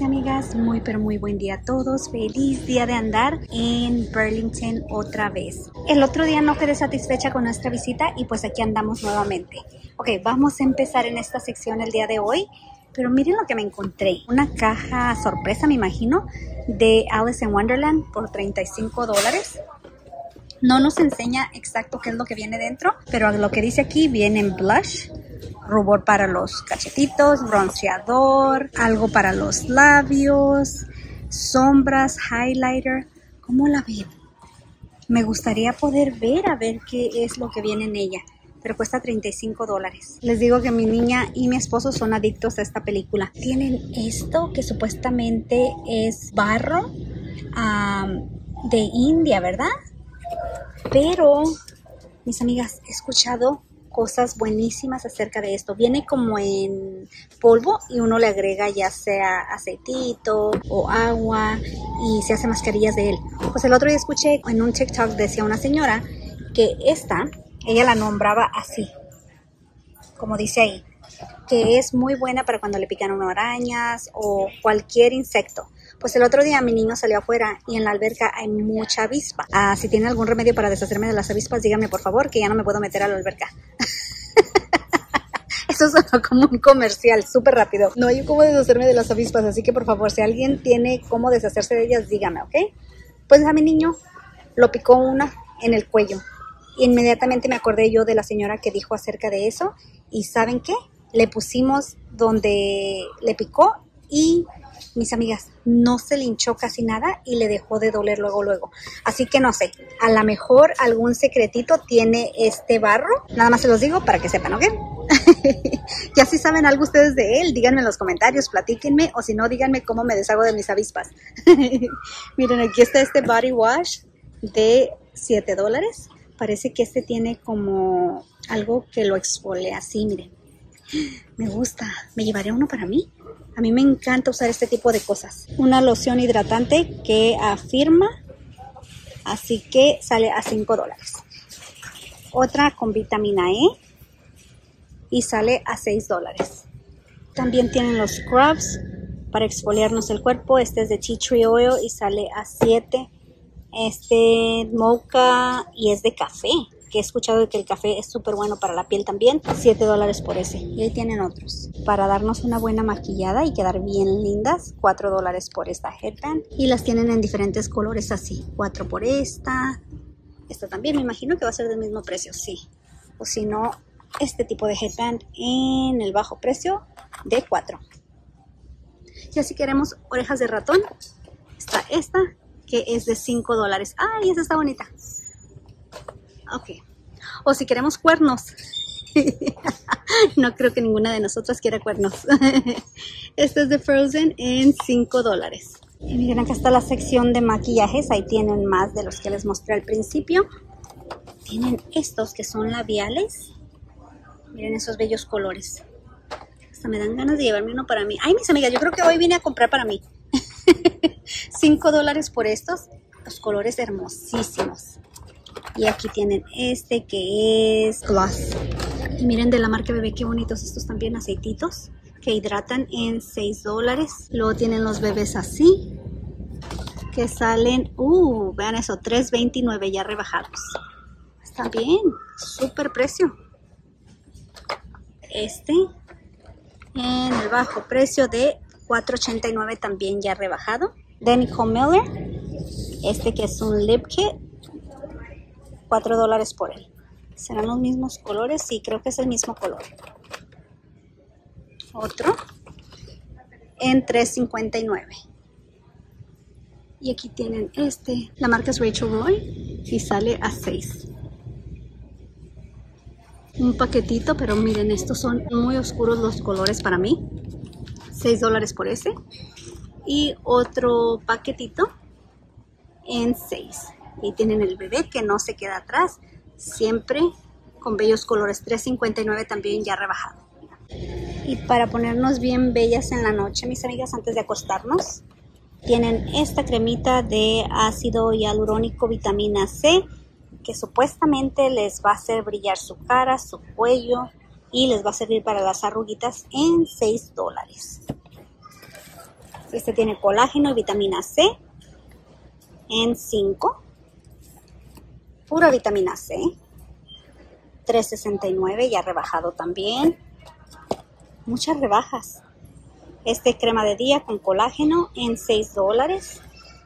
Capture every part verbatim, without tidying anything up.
amigos y amigas, muy pero muy buen día a todos. Feliz día de andar en Burlington otra vez. El otro día no quedé satisfecha con nuestra visita y pues aquí andamos nuevamente. Ok, vamos a empezar en esta sección el día de hoy. Pero miren lo que me encontré. Una caja sorpresa, me imagino, de Alice in Wonderland por treinta y cinco dólares. No nos enseña exacto qué es lo que viene dentro, pero lo que dice aquí viene en blush, rubor para los cachetitos, bronceador, algo para los labios, sombras, highlighter. ¿Cómo la ven? Me gustaría poder ver a ver qué es lo que viene en ella, pero cuesta treinta y cinco dólares. Les digo que mi niña y mi esposo son adictos a esta película. Tienen esto que supuestamente es barro um, de India, ¿verdad? Pero, mis amigas, he escuchado cosas buenísimas acerca de esto. Viene como en polvo y uno le agrega ya sea aceitito o agua y se hace mascarillas de él. Pues el otro día escuché en un TikTok, decía una señora que esta, ella la nombraba así, como dice ahí, que es muy buena para cuando le pican unas arañas o cualquier insecto. Pues el otro día mi niño salió afuera y en la alberca hay mucha avispa. Ah, si tienen algún remedio para deshacerme de las avispas, díganme por favor, que ya no me puedo meter a la alberca. Eso sonó como un comercial, súper rápido. No hay cómo deshacerme de las avispas, así que por favor, si alguien tiene cómo deshacerse de ellas, dígame, ¿ok? Pues a mi niño lo picó una en el cuello. Inmediatamente me acordé yo de la señora que dijo acerca de eso. ¿Y saben qué? Le pusimos donde le picó y, mis amigas, no se le hinchó casi nada y le dejó de doler luego, luego. Así que no sé, a lo mejor algún secretito tiene este barro. Nada más se los digo para que sepan, ¿ok? Ya si saben algo ustedes de él, díganme en los comentarios, platíquenme, o si no, díganme cómo me deshago de mis avispas. Miren, aquí está este body wash de siete dólares. Parece que este tiene como algo que lo exfolia así, miren. Me gusta. ¿Me llevaré uno para mí? A mí me encanta usar este tipo de cosas. Una loción hidratante que afirma, así que sale a cinco dólares. Otra con vitamina E y sale a seis dólares. También tienen los scrubs para exfoliarnos el cuerpo. Este es de tea tree oil y sale a siete. Este mocha y es de café, que he escuchado que el café es súper bueno para la piel también. siete dólares por ese. Y ahí tienen otros. Para darnos una buena maquillada y quedar bien lindas, cuatro dólares por esta headband. Y las tienen en diferentes colores así. cuatro por esta. Esta también me imagino que va a ser del mismo precio, sí. O si no, este tipo de headband en el bajo precio de cuatro. Y si queremos orejas de ratón, está esta, que es de cinco dólares. ¡Ay, esa está bonita! Ok. O si queremos cuernos. No creo que ninguna de nosotras quiera cuernos. Este es de Frozen en cinco dólares. Y miren, acá está la sección de maquillajes. Ahí tienen más de los que les mostré al principio. Tienen estos que son labiales. Miren esos bellos colores. Hasta me dan ganas de llevarme uno para mí. Ay, mis amigas, yo creo que hoy vine a comprar para mí. cinco dólares por estos. Los colores hermosísimos. Y aquí tienen este que es gloss. Y miren de la marca Bebé qué bonitos estos también, aceititos que hidratan en seis dólares. Luego tienen los bebés así que salen, uh, vean eso, tres veintinueve ya rebajados. Está bien, súper precio. Este en el bajo precio de cuatro ochenta y nueve también ya rebajado. De Nicole Miller, este que es un lip kit, cuatro dólares por él. ¿Serán los mismos colores? Sí, creo que es el mismo color. Otro en tres cincuenta y nueve. Y aquí tienen este. La marca es Rachel Roy y sale a seis. Un paquetito, pero miren, estos son muy oscuros los colores para mí. seis dólares por ese. Y otro paquetito en seis. Y tienen el bebé que no se queda atrás, siempre con bellos colores. tres cincuenta y nueve también ya rebajado. Y para ponernos bien bellas en la noche, mis amigas, antes de acostarnos, tienen esta cremita de ácido hialurónico vitamina C, que supuestamente les va a hacer brillar su cara, su cuello, y les va a servir para las arruguitas en seis dólares. Este tiene colágeno y vitamina C en cinco. Pura vitamina C. tres sesenta y nueve, ya rebajado también. Muchas rebajas. Este crema de día con colágeno en seis dólares.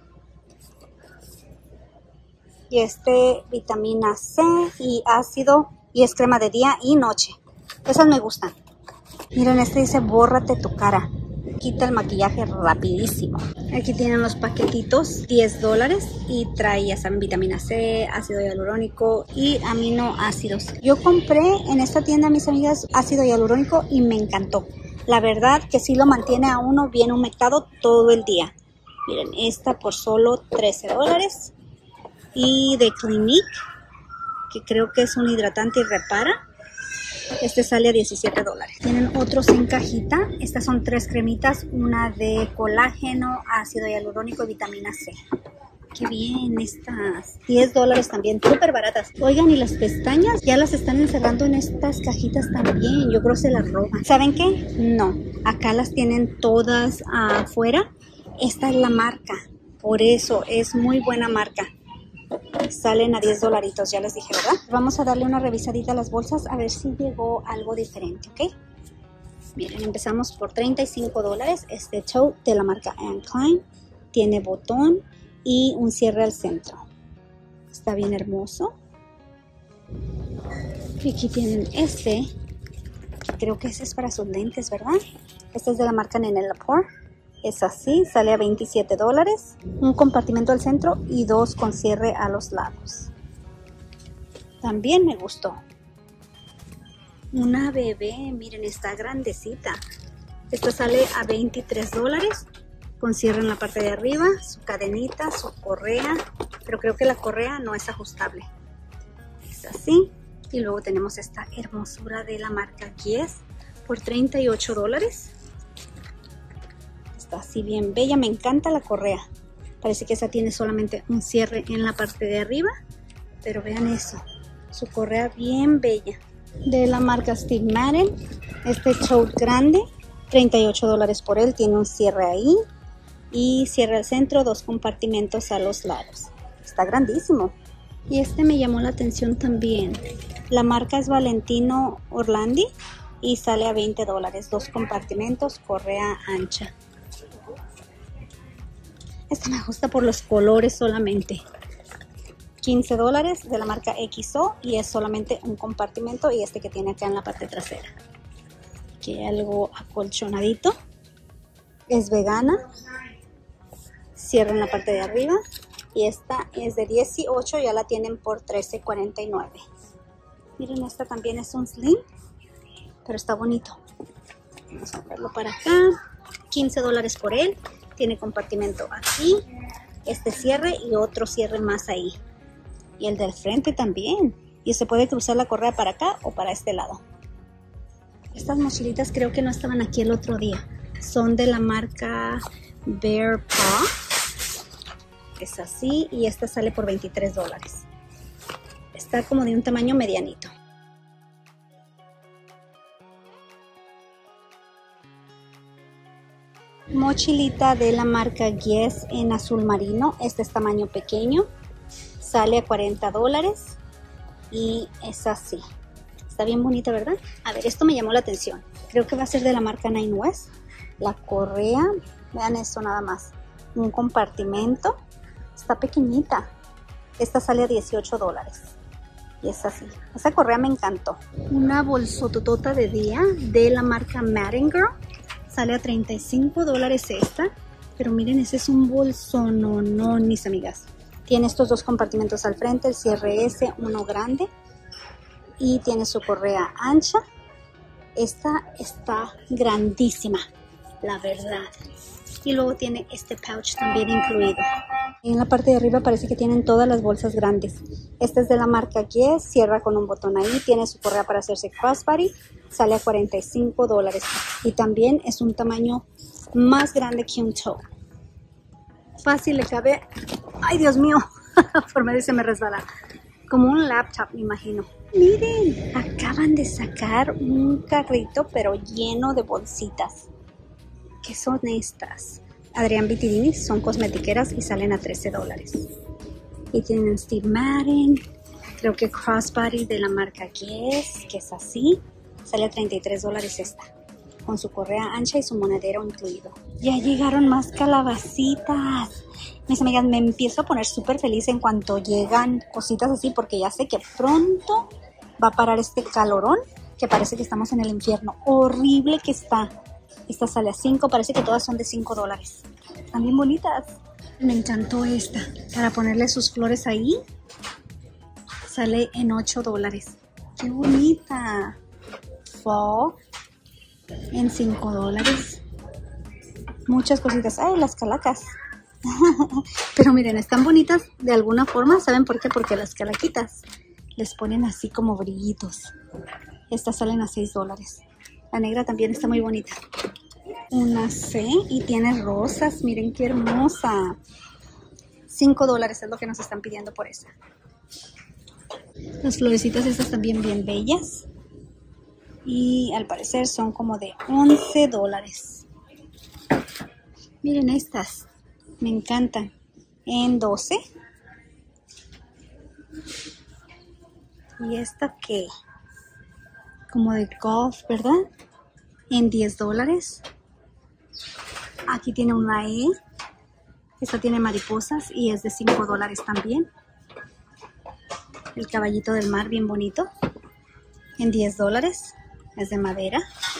Y este vitamina C y ácido, y es crema de día y noche. Esas me gustan. Miren, este dice bórrate tu cara. Quita el maquillaje rapidísimo. Aquí tienen los paquetitos, diez dólares, y trae, ya saben, vitamina C, ácido hialurónico y aminoácidos. Yo compré en esta tienda, mis amigas, ácido hialurónico y me encantó. La verdad que sí lo mantiene a uno bien humectado todo el día. Miren, esta por solo trece dólares. Y de Clinique, que creo que es un hidratante y repara, este sale a diecisiete dólares. Tienen otros en cajita. Estas son tres cremitas, una de colágeno, ácido hialurónico y vitamina C. Qué bien estas. diez dólares también, súper baratas. Oigan, y las pestañas ya las están encerrando en estas cajitas también. Yo creo que se las roban. ¿Saben qué? No, acá las tienen todas afuera. Esta es la marca, por eso es muy buena marca. Salen a diez dolaritos, ya les dije, ¿verdad? Vamos a darle una revisadita a las bolsas a ver si llegó algo diferente, ¿ok? Miren, empezamos por treinta y cinco dólares. Este tote de la marca Anne Klein tiene botón y un cierre al centro. Está bien hermoso. Y aquí tienen este. Creo que ese es para sus lentes, ¿verdad? Este es de la marca Nene Lepore. Es así, sale a veintisiete dólares. Un compartimento al centro y dos con cierre a los lados. También me gustó. Una bebé, miren, está grandecita. Esta sale a veintitrés dólares. Con cierre en la parte de arriba, su cadenita, su correa. Pero creo que la correa no es ajustable. Es así. Y luego tenemos esta hermosura de la marca Guess por treinta y ocho dólares. Está así bien bella, me encanta la correa. Parece que esa tiene solamente un cierre en la parte de arriba, pero vean eso, su correa bien bella. De la marca Steve Madden, este tote grande, treinta y ocho dólares por él, tiene un cierre ahí y cierre al centro, dos compartimentos a los lados. Está grandísimo. Y este me llamó la atención también. La marca es Valentino Orlandi y sale a veinte dólares, dos compartimentos, correa ancha. Esta me gusta por los colores solamente. quince dólares de la marca X O y es solamente un compartimento y este que tiene acá en la parte trasera. Aquí hay algo acolchonadito. Es vegana. Cierra en la parte de arriba. Y esta es de dieciocho, ya la tienen por trece cuarenta y nueve. Miren, esta también es un slim, pero está bonito. Vamos a verlo para acá. quince dólares por él. Tiene compartimento aquí, este cierre y otro cierre más ahí. Y el del frente también. Y se puede cruzar la correa para acá o para este lado. Estas mochilitas creo que no estaban aquí el otro día. Son de la marca Bear Paw. Es así y esta sale por veintitrés dólares. Está como de un tamaño medianito. Mochilita de la marca Guess en azul marino. Este es tamaño pequeño. Sale a cuarenta dólares. Y es así. Está bien bonita, ¿verdad? A ver, esto me llamó la atención. Creo que va a ser de la marca Nine West. La correa. Vean esto nada más. Un compartimento. Está pequeñita. Esta sale a dieciocho dólares. Y es así. Esa correa me encantó. Una bolsototota de día de la marca Madden Girl. Sale a treinta y cinco dólares esta. Pero miren, ese es un bolsón, no, no, mis amigas. Tiene estos dos compartimentos al frente, el cierre S, uno grande. Y tiene su correa ancha. Esta está grandísima, la verdad. Y luego tiene este pouch también incluido. En la parte de arriba parece que tienen todas las bolsas grandes. Esta es de la marca Guess, cierra con un botón ahí, tiene su correa para hacerse crossbody, sale a cuarenta y cinco dólares. Y también es un tamaño más grande que un tote. Fácil le cabe, ay Dios mío, por medio se me resbala. Como un laptop, me imagino. Miren, acaban de sacar un carrito pero lleno de bolsitas. ¿Qué son estas? Adrián Vitidini, son cosmetiqueras y salen a trece dólares. Y tienen Steve Madden, creo que Crossbody de la marca Guess, que es así, sale a treinta y tres dólares esta, con su correa ancha y su monedero incluido. Ya llegaron más calabacitas. Mis amigas, me empiezo a poner súper feliz en cuanto llegan cositas así, porque ya sé que pronto va a parar este calorón, que parece que estamos en el infierno. Horrible que está. Esta sale a cinco, parece que todas son de cinco dólares. Están bien bonitas. Me encantó esta. Para ponerle sus flores ahí, sale en ocho dólares. ¡Qué bonita! Fall en cinco dólares. Muchas cositas. ¡Ay, las calacas! Pero miren, están bonitas de alguna forma. ¿Saben por qué? Porque las calaquitas les ponen así como brillitos. Estas salen a seis dólares. La negra también está muy bonita. Una C y tiene rosas. Miren qué hermosa. cinco dólares es lo que nos están pidiendo por esa. Las florecitas estas también bien bellas. Y al parecer son como de once dólares. Miren estas. Me encantan. En doce. ¿Y esta qué? Como de golf, ¿verdad? En diez dólares. Aquí tiene una E. Esta tiene mariposas y es de cinco dólares también. El caballito del mar, bien bonito. En diez dólares. Es de madera.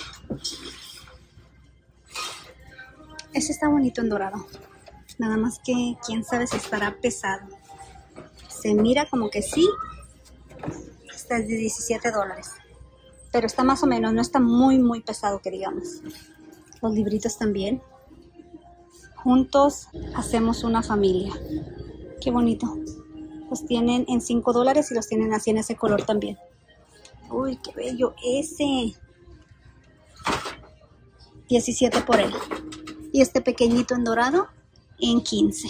Este está bonito en dorado. Nada más que quién sabe si estará pesado. Se mira como que sí. Este es de diecisiete dólares. Pero está más o menos, no está muy muy pesado que digamos. Los libritos también. Juntos hacemos una familia. Qué bonito. Los tienen en cinco dólares y los tienen así en ese color también. Uy, qué bello ese. diecisiete por él. Y este pequeñito en dorado en quince.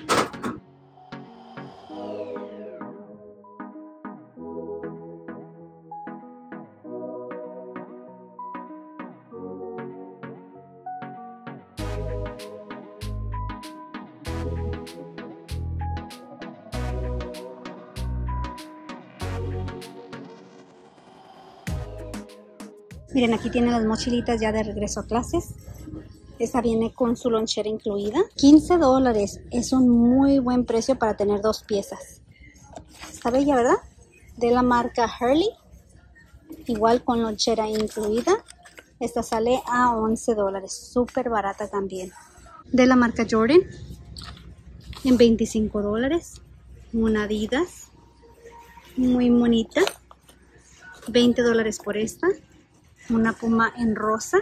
Miren, aquí tienen las mochilitas ya de regreso a clases. Esta viene con su lonchera incluida. quince dólares. Es un muy buen precio para tener dos piezas. Está bella, ¿verdad? De la marca Hurley. Igual con lonchera incluida. Esta sale a once dólares. Súper barata también. De la marca Jordan. En veinticinco dólares. Una Adidas. Muy bonita. veinte dólares por esta. Una Puma en rosa.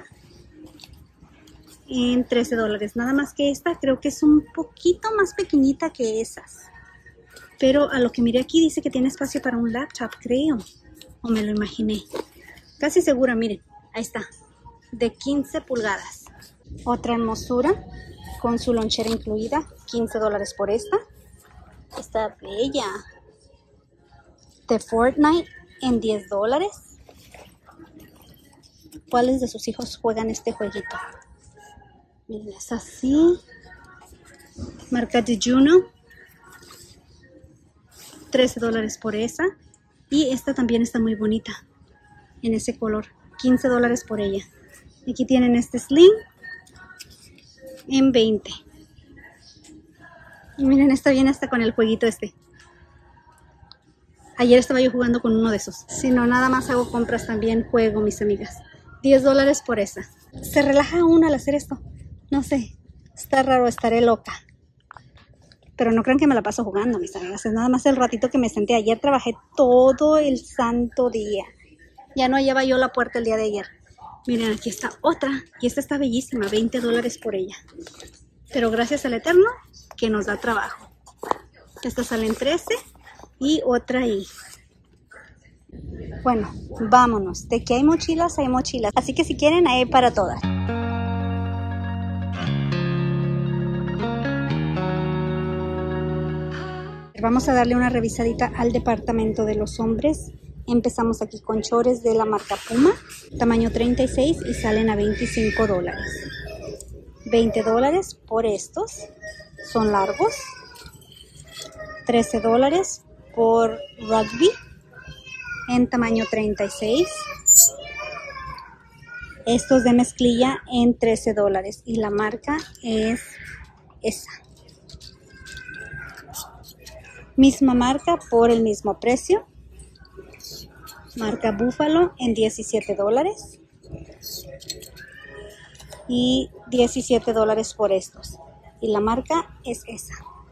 En trece dólares. Nada más que esta creo que es un poquito más pequeñita que esas. Pero a lo que miré aquí dice que tiene espacio para un laptop, creo. O me lo imaginé. Casi segura, miren. Ahí está. De quince pulgadas. Otra hermosura. Con su lonchera incluida. quince dólares por esta. Está bella. De Fortnite en diez dólares. ¿Cuáles de sus hijos juegan este jueguito? Miren, es así. Marca de Juno. trece dólares por esa. Y esta también está muy bonita. En ese color. quince dólares por ella. Aquí tienen este sling. En veinte. Y miren, está bien hasta con el jueguito este. Ayer estaba yo jugando con uno de esos. Si no, nada más hago compras también, juego, mis amigas. diez dólares por esa. Se relaja uno al hacer esto. No sé, está raro, estaré loca. Pero no crean que me la paso jugando, mis amigas. Es nada más el ratito que me senté. Ayer trabajé todo el santo día. Ya no hallaba yo la puerta el día de ayer. Miren, aquí está otra. Y esta está bellísima, veinte dólares por ella. Pero gracias al Eterno que nos da trabajo. Esta sale en trece y otra ahí. Bueno, vámonos. De que hay mochilas, hay mochilas. Así que si quieren, hay para todas. Vamos a darle una revisadita al departamento de los hombres. Empezamos aquí con chores de la marca Puma, tamaño treinta y seis y salen a veinticinco dólares. veinte dólares por estos. Son largos. trece dólares por rugby en tamaño treinta y seis. Estos de mezclilla en trece dólares y la marca es esa. Misma marca por el mismo precio. Marca Buffalo en diecisiete dólares. Y diecisiete dólares por estos. Y la marca es esa.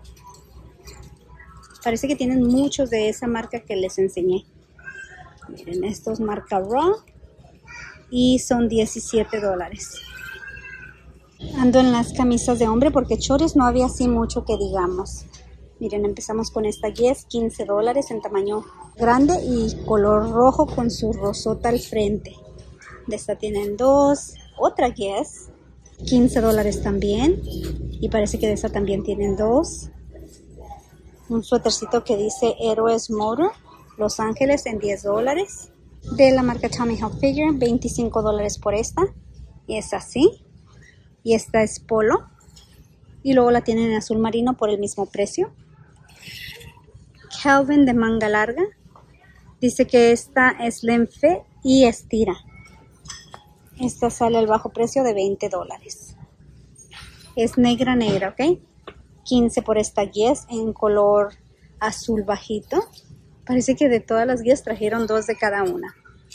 Parece que tienen muchos de esa marca que les enseñé. Miren, estos marca Raw. Y son diecisiete dólares. Ando en las camisas de hombre porque chores no había así mucho que digamos. Miren, empezamos con esta Guess, quince dólares en tamaño grande y color rojo con su rosota al frente. De esta tienen dos. Otra Guess, quince dólares también. Y parece que de esta también tienen dos. Un suétercito que dice Héroes Motor, Los Ángeles en diez dólares. De la marca Tommy Hilfiger, veinticinco dólares por esta. Y es así. Y esta es polo. Y luego la tienen en azul marino por el mismo precio. Calvin de manga larga. Dice que esta es slim fit y estira. Esta sale al bajo precio de veinte dólares. Es negra negra, ¿ok? quince por esta Guess en color azul bajito. Parece que de todas las Guess trajeron dos de cada una.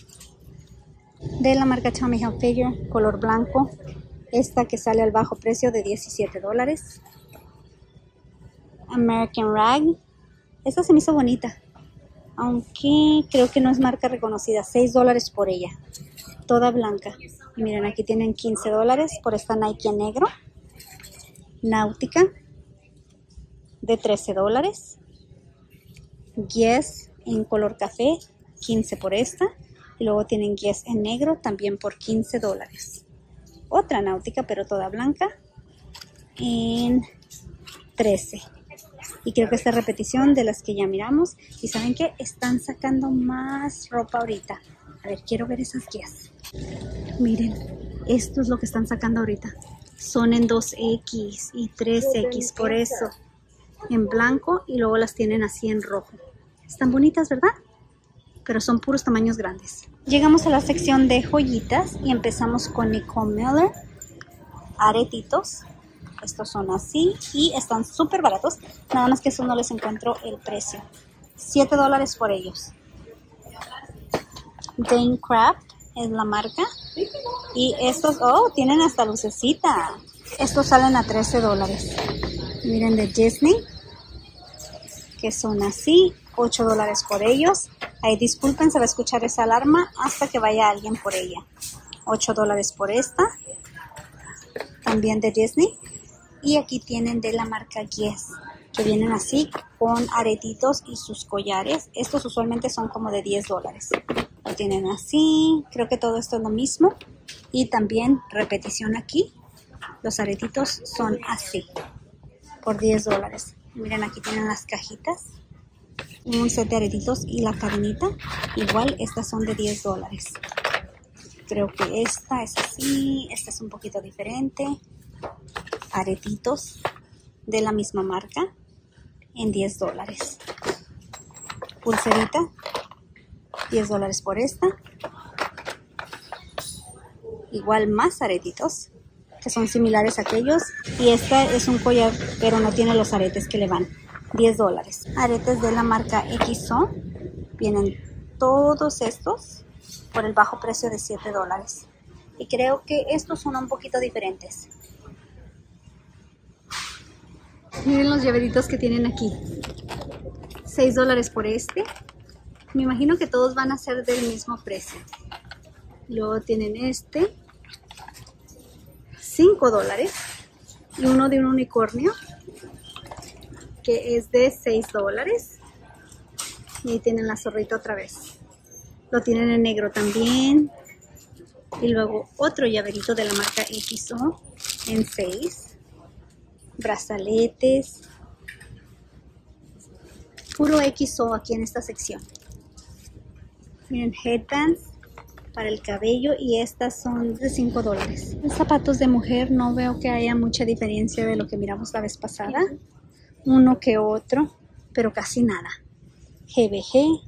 De la marca Tommy Hilfiger, color blanco. Esta que sale al bajo precio de diecisiete dólares. American Rag. Esta se me hizo bonita. Aunque creo que no es marca reconocida. seis dólares por ella. Toda blanca. Y miren, aquí tienen quince dólares por esta Nike en negro. Náutica. De trece dólares. Guess en color café, quince por esta. Y luego tienen Guess en negro también por quince dólares. Otra náutica, pero toda blanca, en trece. Y creo que esta es repetición de las que ya miramos. Y ¿saben qué? Están sacando más ropa ahorita. A ver, quiero ver esas Guess. Miren, esto es lo que están sacando ahorita. Son en dos equis y tres equis, por eso. En blanco y luego las tienen así en rojo. Están bonitas, ¿verdad? Pero son puros tamaños grandes. Llegamos a la sección de joyitas y empezamos con Nicole Miller. Aretitos. Estos son así y están súper baratos. Nada más que eso no les encuentro el precio. siete dólares por ellos. Dane Craft es la marca. Y estos, oh, tienen hasta lucecita. Estos salen a trece dólares. Miren, de Disney, que son así, ocho dólares por ellos. Ahí disculpen, se va a escuchar esa alarma hasta que vaya alguien por ella. ocho dólares por esta, también de Disney. Y aquí tienen de la marca Guess, que vienen así con aretitos y sus collares. Estos usualmente son como de diez dólares. Lo tienen así, creo que todo esto es lo mismo. Y también repetición aquí, los aretitos son así. Por diez dólares. Miren, aquí tienen las cajitas. Un set de aretitos y la cadenita. Igual, estas son de diez dólares. Creo que esta es así. Esta es un poquito diferente. Aretitos de la misma marca. En diez dólares. Pulserita. diez dólares por esta. Igual más aretitos, que son similares a aquellos. Y esta es un collar, pero no tiene los aretes que le van. diez dólares. Aretes de la marca X O. Vienen todos estos por el bajo precio de siete dólares. Y creo que estos son un poquito diferentes. Miren los llaveritos que tienen aquí. seis dólares por este. Me imagino que todos van a ser del mismo precio. Luego tienen este. cinco dólares. Y uno de un unicornio, que es de seis dólares. Y ahí tienen la zorrita otra vez. Lo tienen en negro también. Y luego otro llaverito de la marca X O en seis. Brazaletes. Puro X O aquí en esta sección. Miren, headbands para el cabello y estas son de cinco dólares. Los zapatos de mujer no veo que haya mucha diferencia de lo que miramos la vez pasada. Uno que otro, pero casi nada. G B G.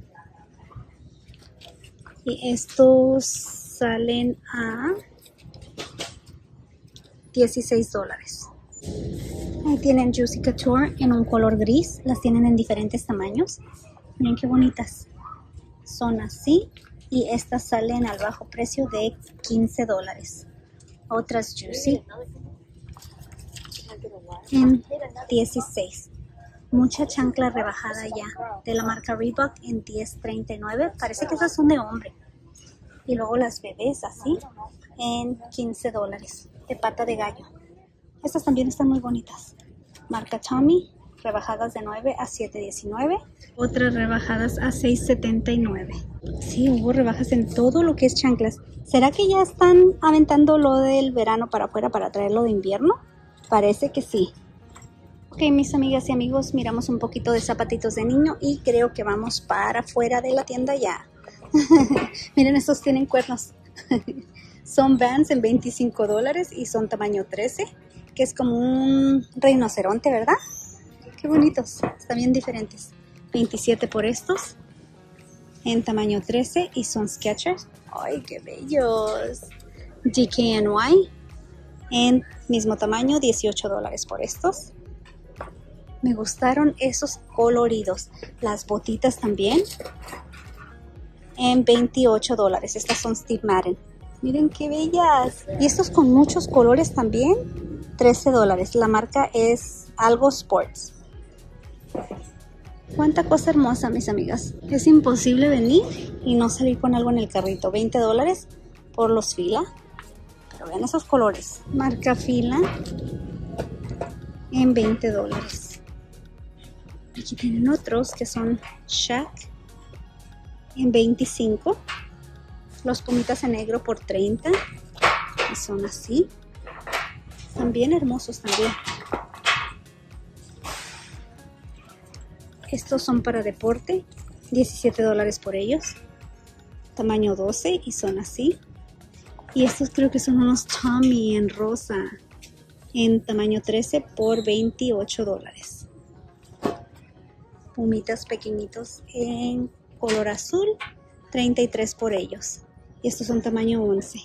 Y estos salen a dieciséis dólares. Ahí tienen Juicy Couture en un color gris. Las tienen en diferentes tamaños. Miren qué bonitas. Son así. Y estas salen al bajo precio de quince dólares. Otras Juicy en dieciséis. Mucha chancla rebajada ya. De la marca Reebok en diez treinta y nueve. Parece que esas son de hombre. Y luego las bebés así en quince dólares. De pata de gallo. Estas también están muy bonitas. Marca Tommy, rebajadas de nueve a siete diecinueve. Otras rebajadas a seis setenta y nueve. Sí, hubo rebajas en todo lo que es chanclas. ¿Será que ya están aventando lo del verano para afuera para traerlo de invierno? Parece que sí. Ok, mis amigas y amigos, miramos un poquito de zapatitos de niño y creo que vamos para afuera de la tienda ya. Miren, estos tienen cuernos. Son Vans en veinticinco dólares y son tamaño trece, que es como un rinoceronte, ¿verdad? Qué bonitos, están bien diferentes. veintisiete por estos, en tamaño trece y son Skechers. ¡Ay, qué bellos! D K N Y, en mismo tamaño, dieciocho dólares por estos. Me gustaron esos coloridos. Las botitas también, en veintiocho dólares. Estas son Steve Madden. Miren qué bellas. Y estos con muchos colores también, trece dólares. La marca es Algo Sports. Cuánta cosa hermosa, mis amigas. Es imposible venir y no salir con algo en el carrito. veinte dólares por los Fila. Pero vean esos colores. Marca Fila en veinte dólares. Aquí tienen otros que son Shaq en veinticinco. Los pumitas en negro por treinta. Y son así. Están bien hermosos también. Estos son para deporte. diecisiete dólares por ellos. Tamaño doce y son así. Y estos creo que son unos Tommy en rosa. En tamaño trece por veintiocho dólares. Pumitas pequeñitos en color azul. treinta y tres por ellos. Y estos son tamaño once.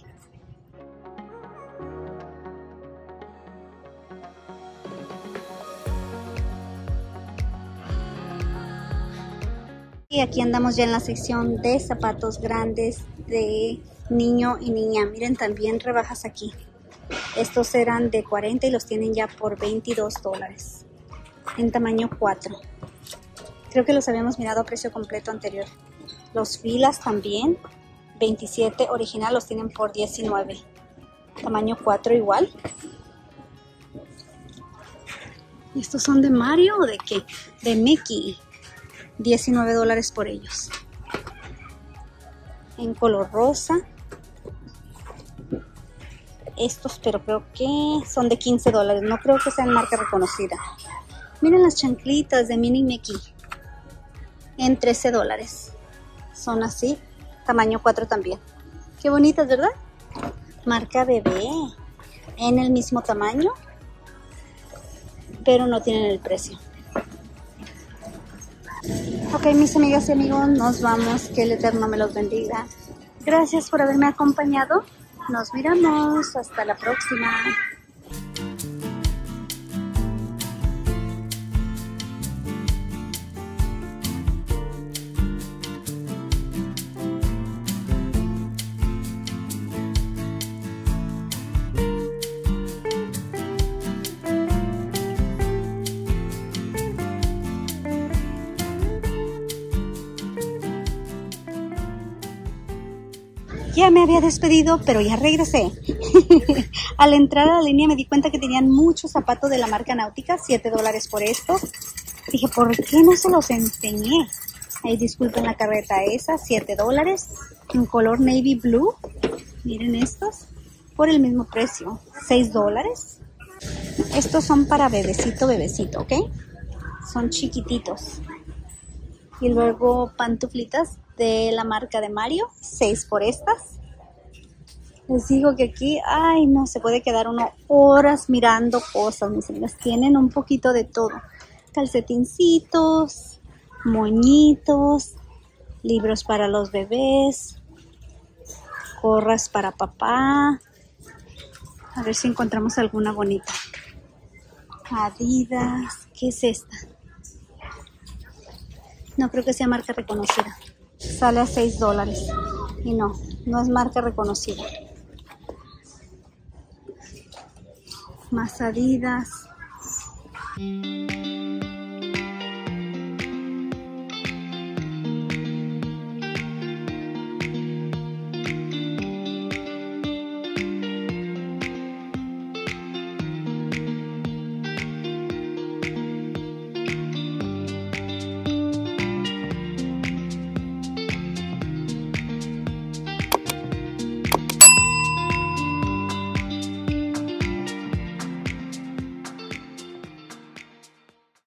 Y aquí andamos ya en la sección de zapatos grandes de niño y niña. Miren, también rebajas aquí. Estos eran de cuarenta y los tienen ya por veintidós dólares. En tamaño cuatro. Creo que los habíamos mirado a precio completo anterior. Los Filas también. veintisiete original los tienen por diecinueve. Tamaño cuatro igual. ¿Estos son de Mario o de qué? De Mickey. diecinueve dólares por ellos. En color rosa. Estos, pero creo que son de quince dólares. No creo que sean marca reconocida. Miren las chanclitas de Mini Mickey. En trece dólares. Son así. Tamaño cuatro también. Qué bonitas, ¿verdad? Marca Bebé. En el mismo tamaño. Pero no tienen el precio. Ok, mis amigas y amigos, nos vamos. Que el Eterno me los bendiga. Gracias por haberme acompañado. Nos miramos. Hasta la próxima. Ya me había despedido, pero ya regresé. Al entrar a la línea me di cuenta que tenían muchos zapatos de la marca Náutica, siete dólares por estos. Dije, ¿por qué no se los enseñé? Ahí disculpen la carreta esa, siete dólares. En color navy blue. Miren estos. Por el mismo precio, seis dólares. Estos son para bebecito, bebecito, ¿ok? Son chiquititos. Y luego pantuflitas de la marca de Mario, seis por estas. Les digo que aquí, ay no, se puede quedar uno horas mirando cosas, mis amigas. Tienen un poquito de todo. Calcetincitos, moñitos, libros para los bebés, gorras para papá. A ver si encontramos alguna bonita. Adidas, ¿qué es esta? No creo que sea marca reconocida. Sale a seis dólares. Y no, no es marca reconocida. Más Adidas.